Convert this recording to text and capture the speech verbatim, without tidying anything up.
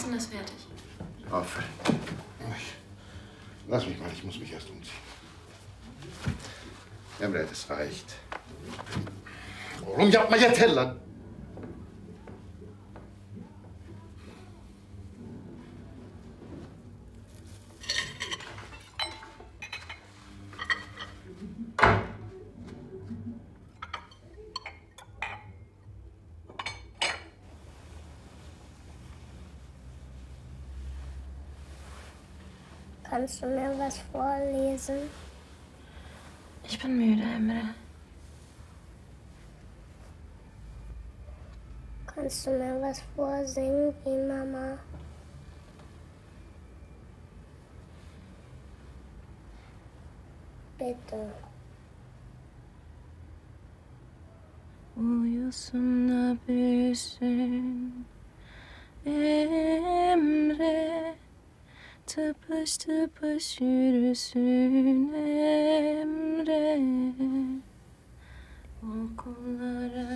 denn das fertig? Auf. Lass mich mal, ich muss mich erst umziehen. Emre, das reicht. Oğlum yapma yeter lan. Kannst du mir was vorlesen? Ich bin müde, Emre. Kannst du mir was vorsingen wie Mama? Bitte. Uyusun da büyüsün Emre, tıpış tıpış yürüsün Emre, o kollara